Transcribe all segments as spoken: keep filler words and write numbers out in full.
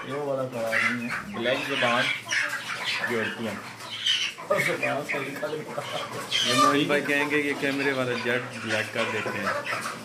ये वाला करा नहीं है, ब्लैक ज़बान यूरोपियन। ये मोहित भाई कहेंगे कि कैमरे वाला जेट ब्लैक कर देते हैं।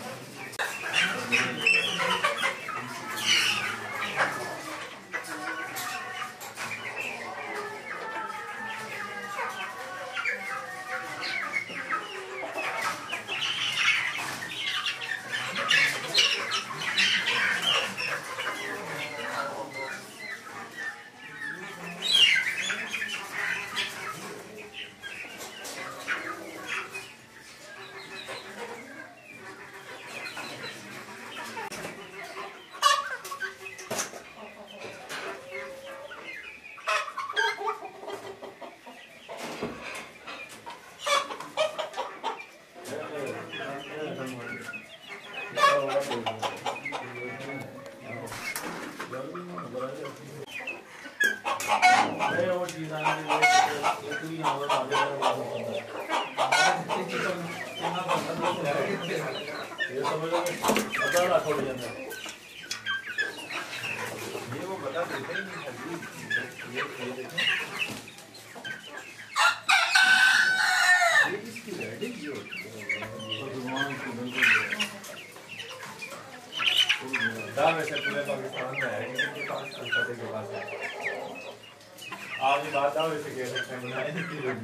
ये वो बता देते हैं ये ये इसकी रेडिंग जो भगवान की बिल्कुल दावे से पूरे पाकिस्तान में है इनके पास कलकत्ते के पास है। आप ये बात दावे से कह सकते हैं बनाए नहीं होगी।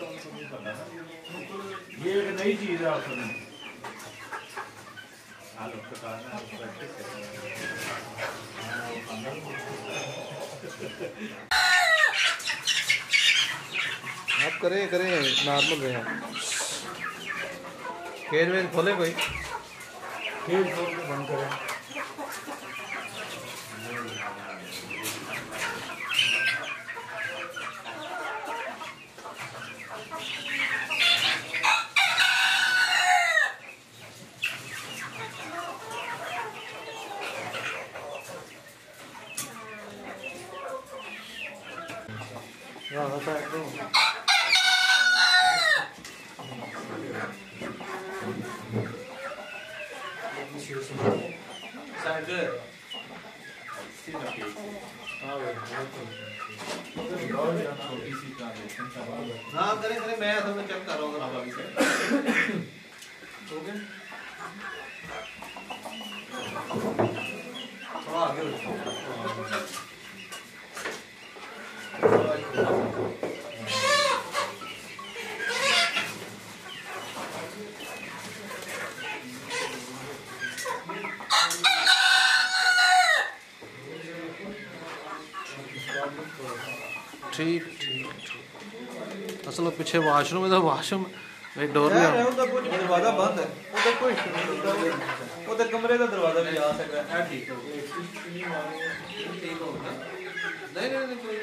ये एक नई चीज़ है आपने आप लोग का ना प्रैक्टिस करें। आप करें करें नॉर्मल रहे खेल वेल खोले कोई खेल खोल के बंद करें। हाँ होता है तो हाँ करें करें मैं असल में चेक कर रहा हूँ अभी से हो गया थोड़ा आगे ठीक ठीक असल में पीछे वाशरूम है तो वाशरूम में डोर भी है उधर कुछ दरवाजा बंद है उधर कोई उधर कमरे का दरवाजा भी आ सकता है ठीक हो ठीक हो नहीं नहीं नहीं